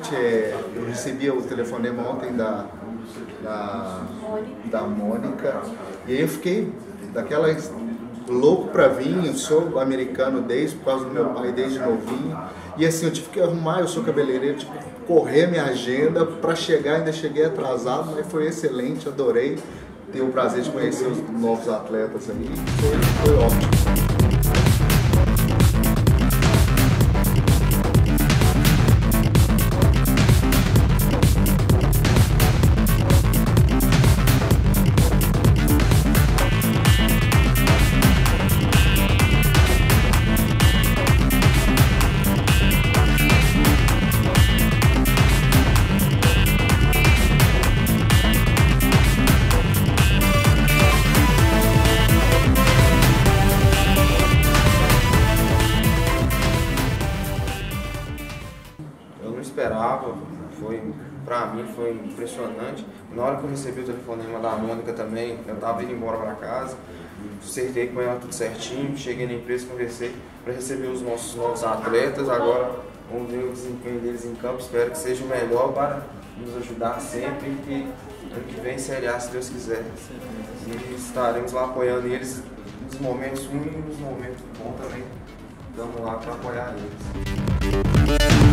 seguinte, eu recebi o telefonema ontem da Mônica, e aí eu fiquei louco pra vir. Eu sou americano por causa do meu pai desde novinho, e assim, eu tive que arrumar, eu sou cabeleireiro, tive que correr minha agenda pra chegar, ainda cheguei atrasado, mas foi excelente, adorei ter o prazer de conhecer os novos atletas aí, foi ótimo. Eu não esperava, pra mim foi impressionante. Na hora que eu recebi o telefonema da Mônica também, eu estava indo embora para casa, acertei com ela tudo certinho, cheguei na empresa, conversei para receber os nossos novos atletas. Agora vamos ver o desempenho deles em campo, espero que seja o melhor para nos ajudar sempre, e ano que vem Série A, se Deus quiser. E estaremos lá apoiando eles nos momentos ruins e nos momentos bons também. Estamos lá para apoiar eles.